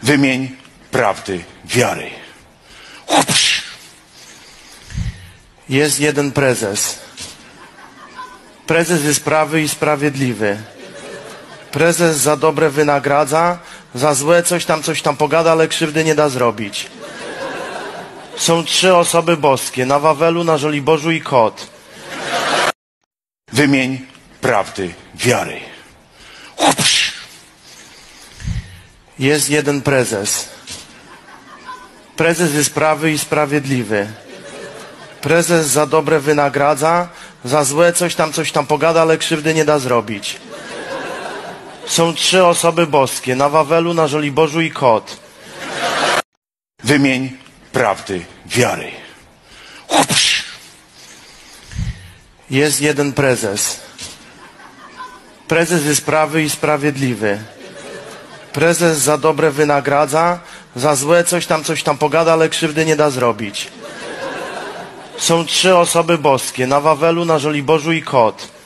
Wymień prawdy wiary. Jest jeden prezes. Prezes jest prawy i sprawiedliwy. Prezes za dobre wynagradza, za złe coś tam pogada, ale krzywdy nie da zrobić. Są 3 osoby boskie, na Wawelu, na Żoliborzu i kot. Wymień prawdy wiary. Jest jeden prezes. Prezes jest prawy i sprawiedliwy. Prezes za dobre wynagradza, za złe coś tam pogada, ale krzywdy nie da zrobić. Są 3 osoby boskie, na Wawelu, na Żoliborzu i kot. Wymień prawdy wiary. Jest jeden prezes. Prezes jest prawy i sprawiedliwy. Prezes za dobre wynagradza, za złe coś tam pogada, ale krzywdy nie da zrobić. Są 3 osoby boskie, na Wawelu, na Żoliborzu i kot.